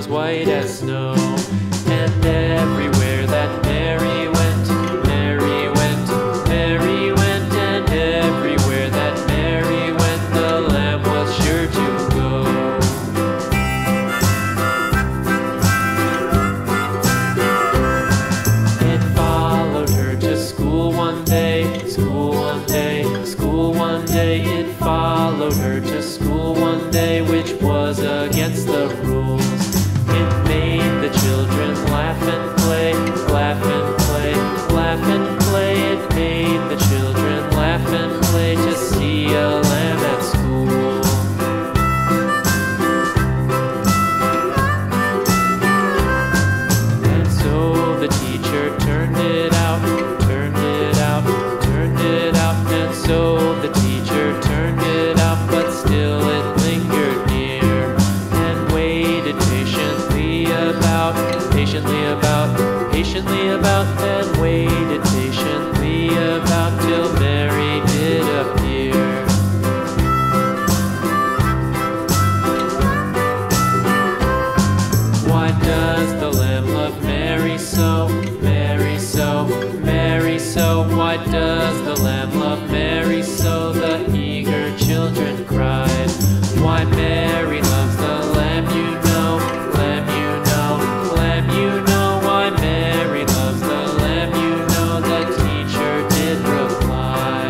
was white as snow. And everywhere that Mary went, Mary went, Mary went, and everywhere that Mary went, the lamb was sure to go. It followed her to school one day, school one day, school one day. It followed her to school one day, which was against the rules. It made the children laugh and play, laugh and play, laugh and play. It made the children laugh and play to see a lamb at school. And so the teacher turned it out, turned it out, turned it out. And so the teacher turned it out, but still it lingered near and waited patiently about, patiently about, and waited patiently about till Mary did appear. Why does the lamb love Mary so, Mary so, Mary so? Why does the lamb love Mary so? The eager children cried. Why Mary loves the lamb, you know, lamb, you know, lamb, you know. Why Mary loves the lamb, you know, the teacher did reply.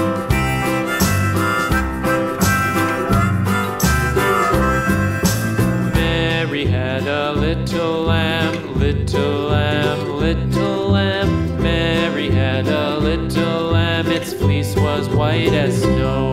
Mary had a little lamb, little lamb, little lamb. Mary had a little lamb, its fleece was white as snow.